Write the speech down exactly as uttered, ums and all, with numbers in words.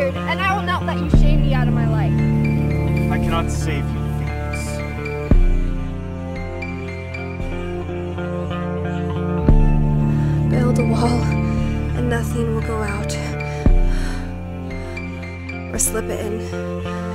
word, and I will not let you shame me out of my life. I cannot save you, Phoenix. Build a wall, and nothing will go out. Or slip it in.